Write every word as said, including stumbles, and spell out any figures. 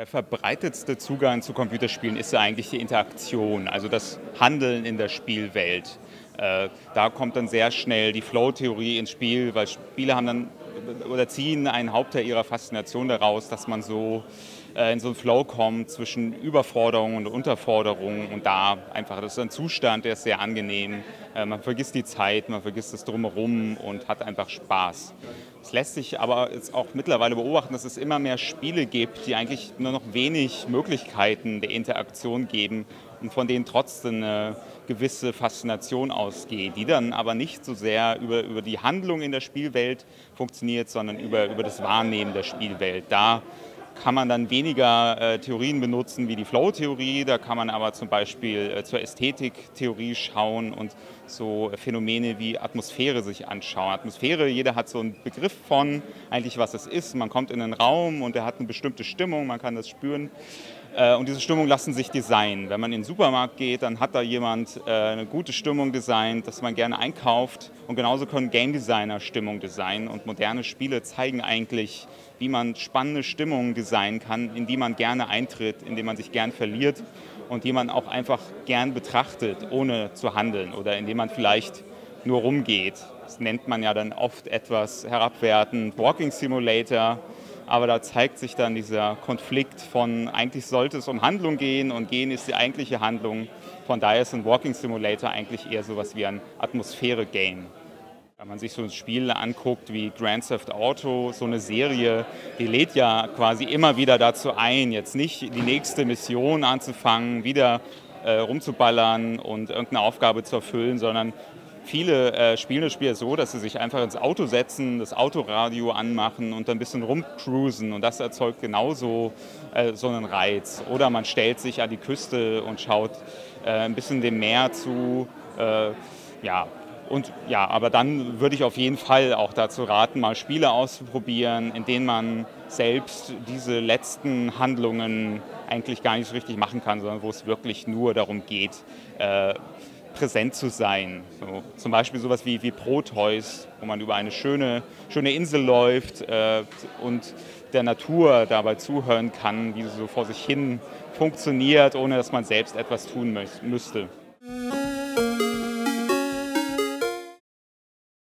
Der verbreitetste Zugang zu Computerspielen ist ja eigentlich die Interaktion, also das Handeln in der Spielwelt. Äh, da kommt dann sehr schnell die Flow-Theorie ins Spiel, weil Spiele haben dann oder ziehen einen Hauptteil ihrer Faszination daraus, dass man so äh, in so einen Flow kommt zwischen Überforderung und Unterforderung und da einfach, das ist ein Zustand, der ist sehr angenehm. Äh, man vergisst die Zeit, man vergisst das Drumherum und hat einfach Spaß. Es lässt sich aber jetzt auch mittlerweile beobachten, dass es immer mehr Spiele gibt, die eigentlich nur noch wenig Möglichkeiten der Interaktion geben und von denen trotzdem eine gewisse Faszination ausgeht, die dann aber nicht so sehr über, über die Handlung in der Spielwelt funktioniert, sondern über, über das Wahrnehmen der Spielwelt. Da kann man dann weniger äh, Theorien benutzen wie die Flow-Theorie, da kann man aber zum Beispiel äh, zur Ästhetik-Theorie schauen und so Phänomene wie Atmosphäre sich anschauen. Atmosphäre, jeder hat so einen Begriff von eigentlich, was es ist. Man kommt in einen Raum und der hat eine bestimmte Stimmung, man kann das spüren. Äh, und diese Stimmung lassen sich designen. Wenn man in den Supermarkt geht, dann hat da jemand äh, eine gute Stimmung designt, dass man gerne einkauft. Und genauso können Game Designer Stimmung designen. Und moderne Spiele zeigen eigentlich, wie man spannende Stimmungen designen kann, in die man gerne eintritt, in die man sich gern verliert und die man auch einfach gern betrachtet, ohne zu handeln oder indem man vielleicht nur rumgeht. Das nennt man ja dann oft etwas herabwertend Walking Simulator. Aber da zeigt sich dann dieser Konflikt von, eigentlich sollte es um Handlung gehen und gehen ist die eigentliche Handlung. Von daher ist ein Walking Simulator eigentlich eher so was wie ein Atmosphäre-Game. Wenn man sich so ein Spiel anguckt wie Grand Theft Auto, so eine Serie, die lädt ja quasi immer wieder dazu ein, jetzt nicht die nächste Mission anzufangen, wieder äh, rumzuballern und irgendeine Aufgabe zu erfüllen, sondern viele äh, spielen das Spiel so, dass sie sich einfach ins Auto setzen, das Autoradio anmachen und dann ein bisschen rumcruisen und das erzeugt genauso äh, so einen Reiz. Oder man stellt sich an die Küste und schaut äh, ein bisschen dem Meer zu, äh, ja. Und ja, aber dann würde ich auf jeden Fall auch dazu raten, mal Spiele auszuprobieren, in denen man selbst diese letzten Handlungen eigentlich gar nicht so richtig machen kann, sondern wo es wirklich nur darum geht, äh, präsent zu sein. So, zum Beispiel sowas wie, wie Proteus, wo man über eine schöne, schöne Insel läuft äh, und der Natur dabei zuhören kann, wie sie so vor sich hin funktioniert, ohne dass man selbst etwas tun müsste.